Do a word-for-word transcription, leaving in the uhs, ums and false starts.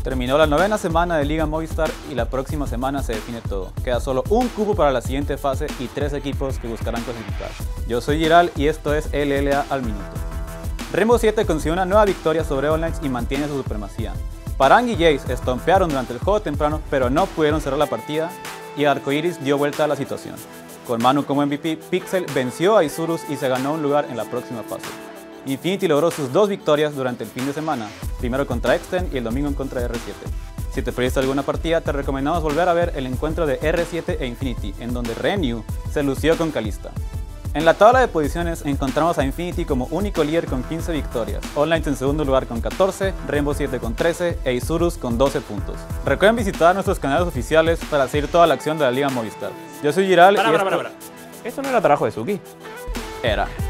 Terminó la novena semana de Liga Movistar y la próxima semana se define todo. Queda solo un cupo para la siguiente fase y tres equipos que buscarán clasificar. Yo soy Giral y esto es L L A al minuto. Rainbow siete consiguió una nueva victoria sobre All Knights y mantiene su supremacía. Parang y Jace estompearon durante el juego temprano, pero no pudieron cerrar la partida y Arcoiris dio vuelta a la situación. Con Manu como M V P, Pixel venció a Isurus y se ganó un lugar en la próxima fase. Infinity logró sus dos victorias durante el fin de semana, primero contra Extend y el domingo en contra de R siete. Si te perdiste alguna partida, te recomendamos volver a ver el encuentro de R siete e Infinity, en donde Renew se lució con Kalista. En la tabla de posiciones encontramos a Infinity como único líder con quince victorias, All Knights en segundo lugar con catorce, Rainbow siete con trece e Isurus con doce puntos. Recuerden visitar nuestros canales oficiales para seguir toda la acción de la Liga Movistar. Yo soy Giral para, y para, esto... para, para. ¿Esto no era trabajo de Suki? Era.